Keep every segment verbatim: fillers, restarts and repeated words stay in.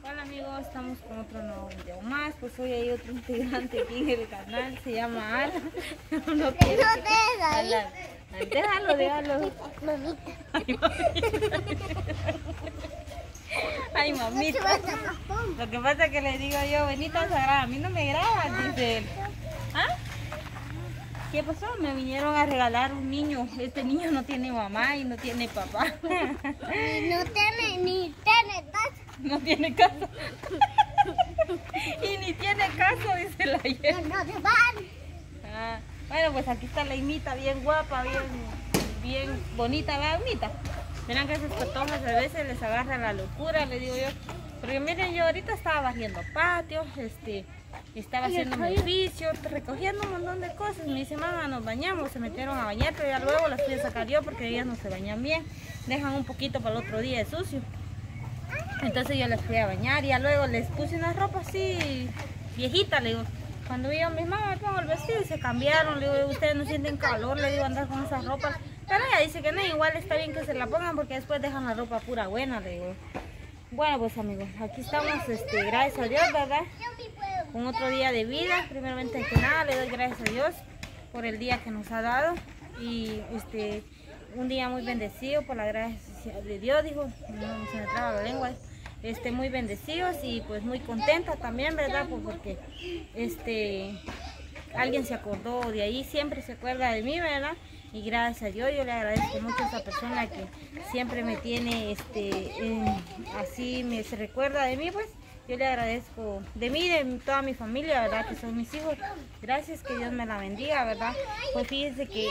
Hola amigos, estamos con otro nuevo video más. Pues hoy hay otro integrante aquí en el canal, se llama Ana. No quiere hablar. Déjalo, déjalo. Ay, mamita. Ay, mamita. Lo que pasa es que le digo yo, Benita Sagrada, a mí no me grabas, dice él. ¿Ah? ¿Qué pasó? Me vinieron a regalar un niño. Este niño no tiene mamá y no tiene papá. No tiene ni tiene casa. No tiene casa. Y ni tiene caso, dice la Yel. No, no se van. Ah, bueno, pues aquí está la Imita, bien guapa, bien, bien bonita, la Imita. Verán que esas patojas a veces les agarra la locura, le digo yo. Porque miren, yo ahorita estaba barriendo patios, este, estaba haciendo mi oficio, recogiendo un montón de cosas. Me dice, mamá, nos bañamos, se metieron a bañar, pero ya luego las fui a sacar yo porque ellas no se bañan bien. Dejan un poquito para el otro día de sucio. Entonces yo les fui a bañar y ya luego les puse una ropa así viejita, le digo. Cuando vi a mi mamá me pongo el vestido y se cambiaron, le digo, ustedes no sienten calor, le digo, andar con esas ropas. Pero ella dice que no, igual está bien que se la pongan porque después dejan la ropa pura buena, le digo. Bueno, pues amigos, aquí estamos, este, gracias a Dios, ¿verdad? Un otro día de vida. Primeramente que nada le doy gracias a Dios por el día que nos ha dado. Y este, un día muy bendecido por la gracia de Dios, dijo, no se me traba la lengua. Este, muy bendecidos y pues muy contenta también, ¿verdad? Pues porque este, alguien se acordó de ahí, siempre se acuerda de mí, ¿verdad? Y gracias a Dios yo le agradezco mucho a esa persona que siempre me tiene, este, en, así me se recuerda de mí, pues yo le agradezco de mí, de toda mi familia, ¿verdad? Que son mis hijos. Gracias, que Dios me la bendiga, ¿verdad? Pues fíjense que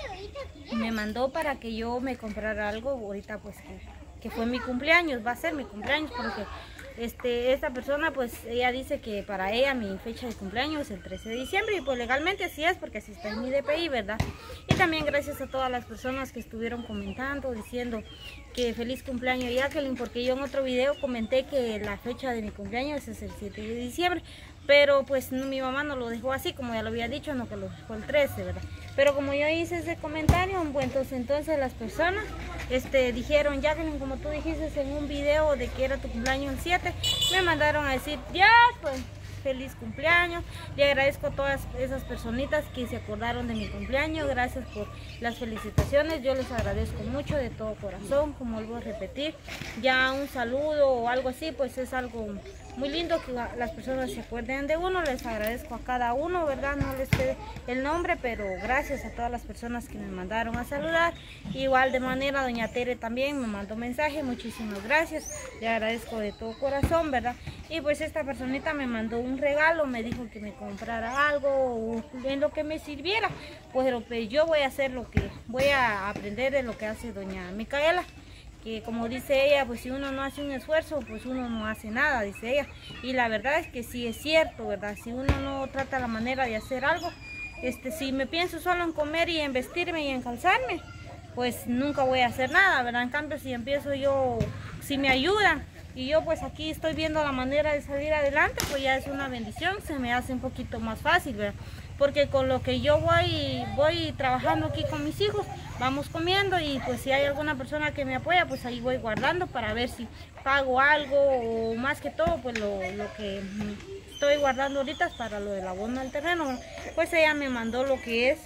me mandó para que yo me comprara algo, ahorita pues que, que fue mi cumpleaños, va a ser mi cumpleaños porque Este, esta persona pues ella dice que para ella mi fecha de cumpleaños es el trece de diciembre y pues legalmente así es porque así está en mi D P I, ¿verdad? Y también gracias a todas las personas que estuvieron comentando, diciendo que feliz cumpleaños Jacqueline, porque yo en otro video comenté que la fecha de mi cumpleaños es el siete de diciembre, pero pues no, mi mamá no lo dejó así, como ya lo había dicho, no que lo dejó el trece, ¿verdad? Pero como yo hice ese comentario, bueno, entonces, entonces las personas este, dijeron, Jacqueline, como tú dijiste en un video de que era tu cumpleaños el siete, me mandaron a decir, ya, pues, feliz cumpleaños. Le agradezco a todas esas personitas que se acordaron de mi cumpleaños, gracias por las felicitaciones, yo les agradezco mucho de todo corazón, como vuelvo a repetir, ya un saludo o algo así, pues es algo muy lindo que las personas se acuerden de uno. Les agradezco a cada uno, ¿verdad? No les sé el nombre, pero gracias a todas las personas que me mandaron a saludar. Igual de manera, doña Tere también me mandó mensaje, muchísimas gracias. Le agradezco de todo corazón, ¿verdad? Y pues esta personita me mandó un regalo, me dijo que me comprara algo o en lo que me sirviera. Pues, pues yo voy a hacer lo que, voy a aprender de lo que hace doña Micaela. Que como dice ella, pues si uno no hace un esfuerzo, pues uno no hace nada, dice ella. Y la verdad es que sí es cierto, ¿verdad? Si uno no trata la manera de hacer algo, este, si me pienso solo en comer y en vestirme y en calzarme, pues nunca voy a hacer nada, ¿verdad? En cambio, si empiezo yo, si me ayudan, y yo pues aquí estoy viendo la manera de salir adelante, pues ya es una bendición, se me hace un poquito más fácil, ¿verdad? Porque con lo que yo voy, voy trabajando aquí con mis hijos, vamos comiendo y pues si hay alguna persona que me apoya, pues ahí voy guardando para ver si pago algo o más que todo, pues lo, lo que estoy guardando ahorita es para lo del abono al terreno. Pues ella me mandó lo que es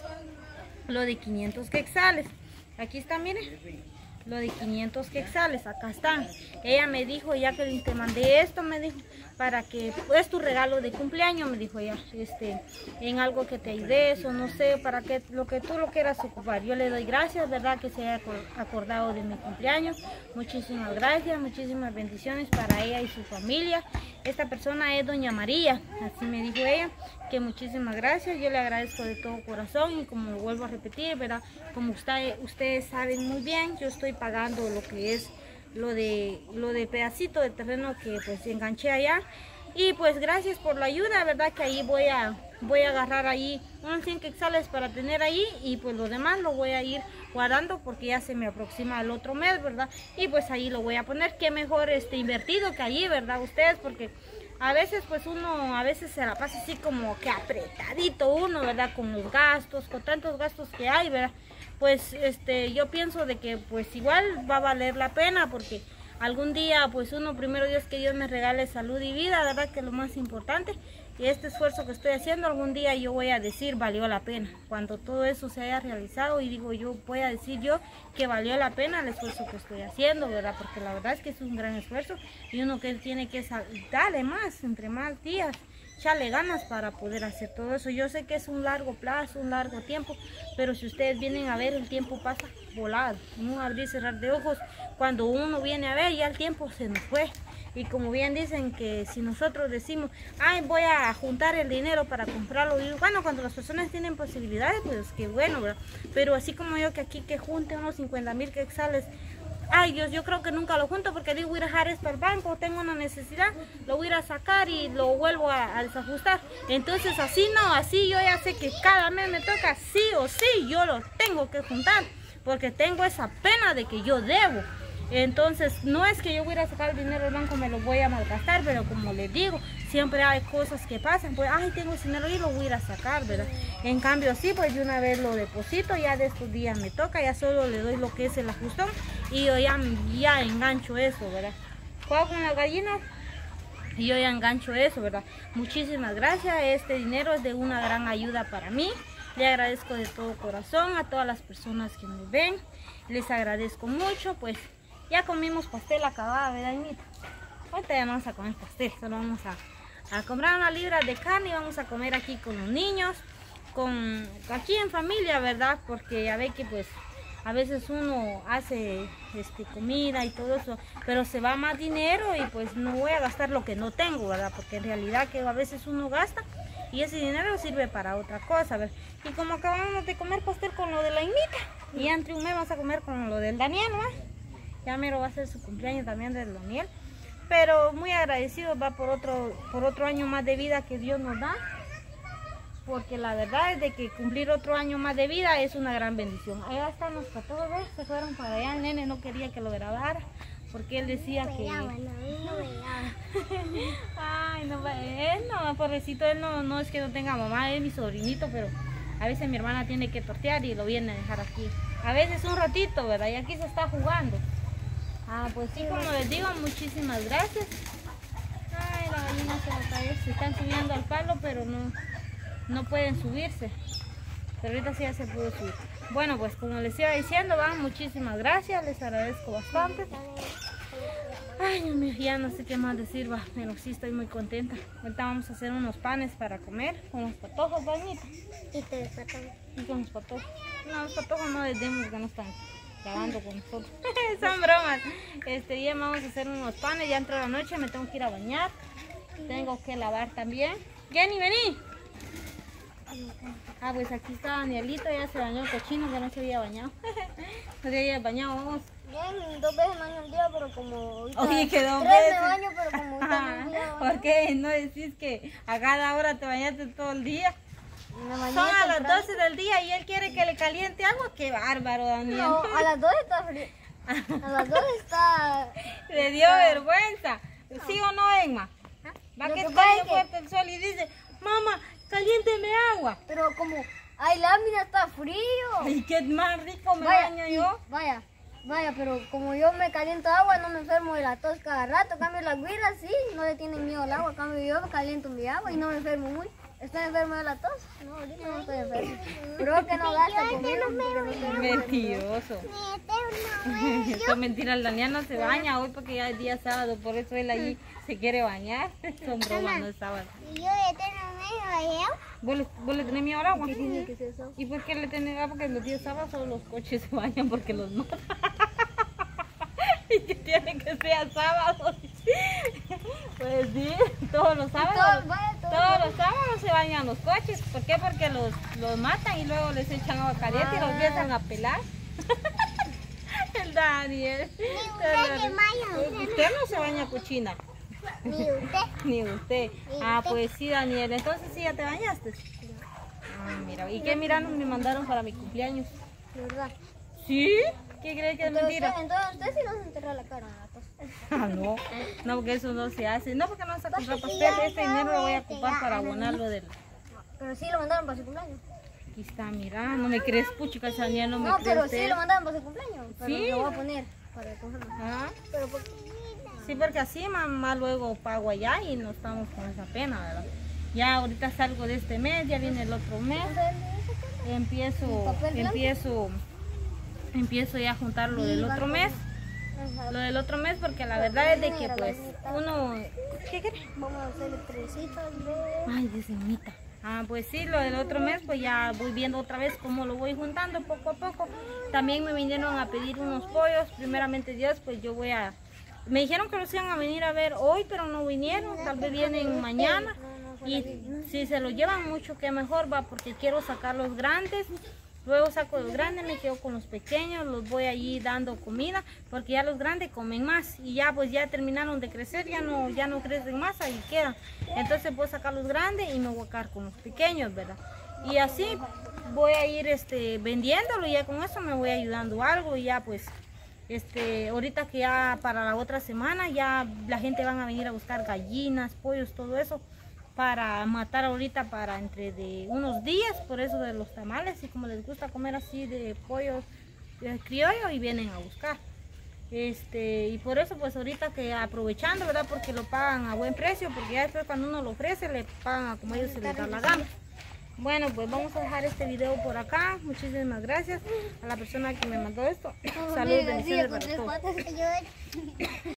lo de quinientos quetzales. Aquí está, miren. Lo de quinientos quetzales, acá están. Ella me dijo, ya que te mandé esto, me dijo, para que es tu regalo de cumpleaños, me dijo ella, este, en algo que te ayudes o no sé, para que lo que tú lo quieras ocupar. Yo le doy gracias, verdad, que se haya acordado de mi cumpleaños. Muchísimas gracias, muchísimas bendiciones para ella y su familia. Esta persona es doña María, así me dijo ella, que muchísimas gracias, yo le agradezco de todo corazón y como lo vuelvo a repetir, verdad, como usted, ustedes saben muy bien, yo estoy pagando lo que es lo de lo de pedacito de terreno que pues enganché allá y pues gracias por la ayuda, verdad que ahí voy a voy a agarrar ahí unos cien quetzales para tener ahí y pues lo demás lo voy a ir guardando porque ya se me aproxima el otro mes, verdad, y pues ahí lo voy a poner, que mejor este invertido que allí, verdad, ustedes, porque a veces pues uno a veces se la pasa así como que apretadito uno, verdad, con los gastos, con tantos gastos que hay, verdad, pues este yo pienso de que pues igual va a valer la pena porque algún día, pues uno, primero Dios, que Dios me regale salud y vida, verdad que es lo más importante. Y este esfuerzo que estoy haciendo, algún día yo voy a decir valió la pena. Cuando todo eso se haya realizado, y digo yo, voy a decir yo que valió la pena el esfuerzo que estoy haciendo, ¿verdad? Porque la verdad es que es un gran esfuerzo y uno que tiene que darle más, entre más días, echarle ganas para poder hacer todo eso. Yo sé que es un largo plazo, un largo tiempo, pero si ustedes vienen a ver, el tiempo pasa volado. No abrir y cerrar de ojos. Cuando uno viene a ver, ya el tiempo se nos fue. Y como bien dicen que si nosotros decimos, ay, voy a juntar el dinero para comprarlo, y bueno, cuando las personas tienen posibilidades, pues qué bueno, ¿verdad? Pero así como yo que aquí que junte unos cincuenta mil quetzales, ay Dios, yo creo que nunca lo junto porque digo, voy a dejar esto al banco, tengo una necesidad, lo voy a ir a sacar y lo vuelvo a, a desajustar. Entonces así no, así yo ya sé que cada mes me toca sí o sí, yo lo tengo que juntar, porque tengo esa pena de que yo debo. Entonces no es que yo voy a ir a sacar el dinero del banco, me lo voy a malgastar, pero como les digo, siempre hay cosas que pasan, pues ay, tengo ese dinero y lo voy a ir a sacar, ¿verdad? En cambio sí, pues de una vez lo deposito, ya de estos días me toca, ya solo le doy lo que es el ajustón y yo ya, ya engancho eso, ¿verdad? Juego con las gallinas y yo ya engancho eso, ¿verdad? Muchísimas gracias, este dinero es de una gran ayuda para mí. Le agradezco de todo corazón a todas las personas que me ven, les agradezco mucho, pues ya comimos pastel acabado, ¿verdad, Inita? Ahorita ya no vamos a comer pastel, solo vamos a, a comprar una libra de carne y vamos a comer aquí con los niños, con aquí en familia, ¿verdad? Porque ya ve que pues a veces uno hace este, comida y todo eso, pero se va más dinero y pues no voy a gastar lo que no tengo, ¿verdad? Porque en realidad que a veces uno gasta y ese dinero sirve para otra cosa, ¿verdad? Y como acabamos de comer pastel con lo de la Inita, y entre un mes vamos a comer con lo del Daniel, ¿verdad? Ya mero va a ser su cumpleaños también del Daniel, pero muy agradecidos va por otro, por otro año más de vida que Dios nos da, porque la verdad es de que cumplir otro año más de vida es una gran bendición. Allá están los patojos, ¿ves? Se fueron para allá, el nene no quería que lo grabara, porque él decía que... Ay, no, él no, pobrecito, él no, no es que no tenga mamá, es mi sobrinito, pero a veces mi hermana tiene que tortear y lo viene a dejar aquí. A veces un ratito, ¿verdad? Y aquí se está jugando. Ah, pues sí, como les digo, muchísimas gracias. Ay, la gallina se va a caer, se están subiendo al palo, pero no, no pueden subirse. Pero ahorita sí ya se pudo subir. Bueno, pues como les iba diciendo, van, muchísimas gracias, les agradezco bastante. Ay, Dios mío, ya no sé qué más decir, va, pero sí estoy muy contenta. Ahorita vamos a hacer unos panes para comer con los patojos, bañita. Y te despertamos. Y con los patojos. No, los patojos no les demos, que no están grabando con nosotros. Son bromas. Este día vamos a hacer unos panes, ya entró la noche, me tengo que ir a bañar. Tengo que lavar también. Jenny, vení. Ah, pues aquí está Danielito, ya se bañó el cochino, que no se había bañado. No se había bañado, vamos. Bien, dos veces me baño al día, pero como ahorita... Oye, que dos tres veces. me baño, pero como ahorita no me baño. ¿Por qué no decís que a cada hora te bañaste todo el día? Me bañé Son a las temprano. doce del día y él quiere que le caliente agua. Qué bárbaro, Daniel. No, a las dos está frío. A las dos está... Le dio vergüenza. ¿Sí o no, Emma? Va Lo que que está pasa bien es que- fuerte el sol y dice, mamá, caliénteme agua. Pero como hay lámina, está frío. Ay, qué más rico me Vaya, baño y- yo. Vaya, vaya, pero como yo me caliento agua, no me enfermo de la tos cada rato. En cambio, las güiras sí, no le tienen miedo al agua. En cambio, yo me caliento mi agua y no me enfermo muy. ¿Estoy enfermo de la tos? No, ahorita no estoy enfermo. Creo que no gasta conmigo porque no tengo Mentiroso. Esto es mentira, el Daniel no se baña hoy porque ya es día sábado, por eso él allí se quiere bañar. Son bromas, no es sábado. Y yo de tener medio ¿Vos le, vos le tenés miedo al agua? ¿Qué tiene que ser eso? ¿Y por qué le tenés agua? Porque los días sábados solo los coches se bañan porque los matan. Y que tiene que ser sábado. Pues sí, todos los sábados. Todo- vaya, todo- Todos los sábados se bañan los coches. ¿Por qué? Porque los, los matan y luego les echan agua caliente y los empiezan a pelar. El Daniel. usted se baña. Usted no se baña, cochina. Ni usted. Ni usted. Ni Ah, usted. pues sí, Daniel. Entonces sí, ya te bañaste. Ah, mira. ¿Y qué miranos me mandaron para mi cumpleaños? De verdad. ¿Sí? ¿Qué crees que es Entonces, mentira? usted, entonces usted sí nos enterró la cara. ¿no? Ah, no. No, porque eso no se hace. No, porque no vas a comprar Pues sí, pastel. ya Este dinero lo voy a está, ocupar ya, para ya, abonarlo del... Pero sí lo mandaron para su cumpleaños. Aquí está, mira. No me crees, puchica, Daniel, no me No, crees. pero usted. sí lo mandaron para su cumpleaños. Pero Sí. lo voy a poner para cogerlo. Ah. Pero ¿por qué? Sí, porque así mamá luego pago allá y no estamos con esa pena, ¿verdad? Ya ahorita salgo de este mes, ya viene el otro mes. Empiezo, empiezo, empiezo ya a juntar lo del otro mes. Lo del otro mes porque la verdad es de que pues uno... ¿Qué quiere? Vamos a hacer trencitas de... Ay, dice Mita. Ah, pues sí, lo del otro mes pues ya voy viendo otra vez cómo lo voy juntando poco a poco. También me vinieron a pedir unos pollos, primeramente Dios, pues yo voy a... Me dijeron que los iban a venir a ver hoy, pero no vinieron, tal vez vienen mañana. Y si se lo llevan mucho, que mejor va, porque quiero sacar los grandes. Luego saco los grandes, me quedo con los pequeños, los voy allí dando comida, porque ya los grandes comen más y ya pues ya terminaron de crecer, ya no, ya no crecen más, ahí quedan. Entonces voy a sacar los grandes y me voy a quedar con los pequeños, ¿verdad? Y así voy a ir este, vendiéndolo y ya con eso me voy ayudando algo y ya pues, este, ahorita que ya para la otra semana ya la gente van a venir a buscar gallinas, pollos, todo eso, para matar ahorita para entre de unos días, por eso de los tamales, y como les gusta comer así de pollo de criollo y vienen a buscar. Este, y por eso pues ahorita que aprovechando, ¿verdad? Porque lo pagan a buen precio, porque ya después cuando uno lo ofrece le pagan a como ellos se les da la gana. Bueno, pues vamos a dejar este video por acá. Muchísimas gracias a la persona que me mandó esto. Saludos, bendiciones para todos.